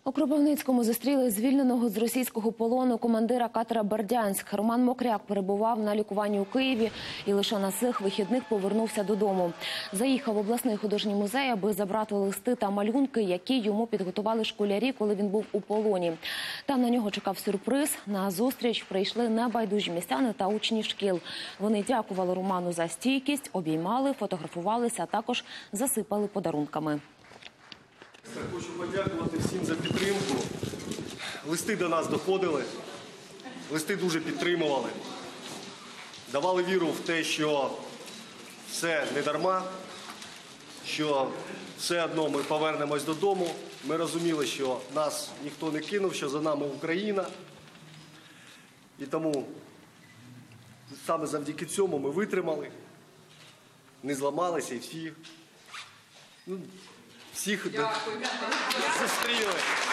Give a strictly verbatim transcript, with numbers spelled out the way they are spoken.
У Кропивницькому зустріли звільненого з російського полону командира катера «Бердянськ». Роман Мокряк перебував на лікуванні у Києві і лише на цих вихідних повернувся додому. Заїхав в обласний художній музей, аби забрати листи та малюнки, які йому підготували школярі, коли він був у полоні. Там на нього чекав сюрприз. На зустріч прийшли небайдужі містяни та учні шкіл. Вони дякували Роману за стійкість, обіймали, фотографувалися, а також засипали подарунками. Хочу подякувати всім за підтримку. Листи до нас доходили, листи дуже підтримували, давали віру в те, що все не дарма, що все одно ми повернемось додому. Ми розуміли, що нас ніхто не кинув, що за нами Україна. І тому саме завдяки цьому ми витримали, не зламалися і всі... Ну, всіх зустріли.